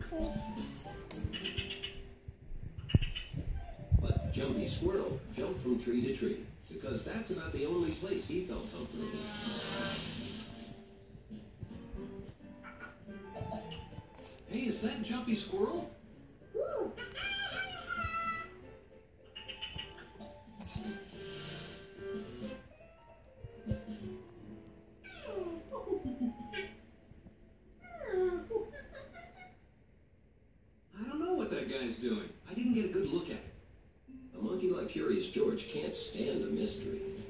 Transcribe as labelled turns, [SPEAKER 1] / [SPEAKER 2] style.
[SPEAKER 1] But Jumpy Squirrel jumped from tree to tree because that's not the only place he felt comfortable. Hey, is that Jumpy Squirrel? I don't know what that guy's doing. I didn't get a good look at it. A monkey like Curious George can't stand a mystery.